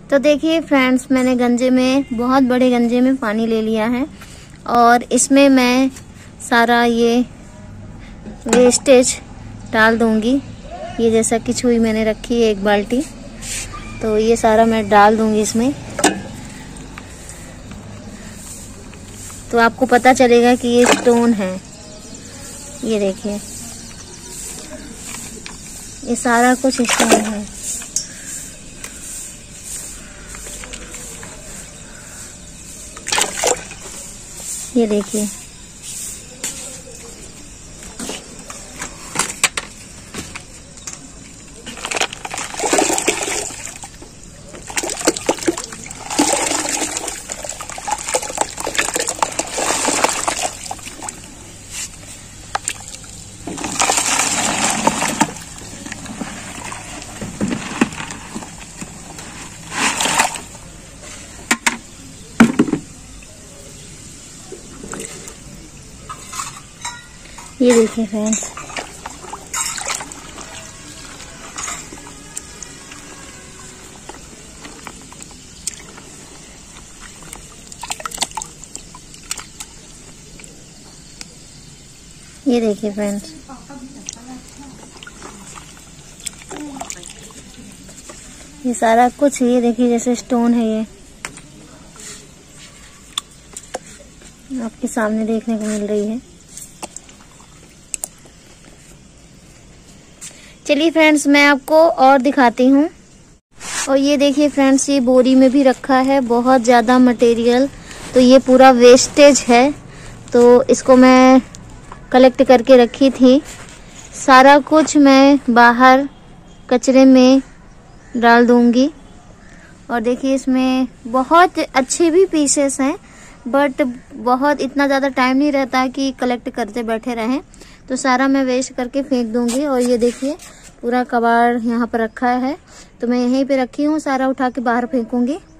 तो देखिए फ्रेंड्स, मैंने गंजे में, बहुत बड़े गंजे में पानी ले लिया है और इसमें मैं सारा ये वेस्टेज डाल दूंगी। ये जैसा कि छुई मैंने रखी है 1 बाल्टी, तो ये सारा मैं डाल दूंगी इसमें। तो आपको पता चलेगा कि ये स्टोन है। ये देखिए, ये सारा कुछ स्टोन है। ये देखिए, ये देखिए फ्रेंड्स, ये देखिए फ्रेंड्स, ये सारा कुछ, ये देखिए जैसे स्टोन है। ये आपके सामने देखने को मिल रही है। चलिए फ्रेंड्स, मैं आपको और दिखाती हूँ। और ये देखिए फ्रेंड्स, ये बोरी में भी रखा है बहुत ज़्यादा मटेरियल। तो ये पूरा वेस्टेज है, तो इसको मैं कलेक्ट करके रखी थी। सारा कुछ मैं बाहर कचरे में डाल दूंगी। और देखिए, इसमें बहुत अच्छे भी पीसेस हैं, बट बहुत इतना ज़्यादा टाइम नहीं रहता कि कलेक्ट करते बैठे रहें, तो सारा मैं वेस्ट करके फेंक दूंगी। और ये देखिए, पूरा कबाड़ यहाँ पर रखा है, तो मैं यहीं पे रखी हूँ, सारा उठा के बाहर फेंकूंगी।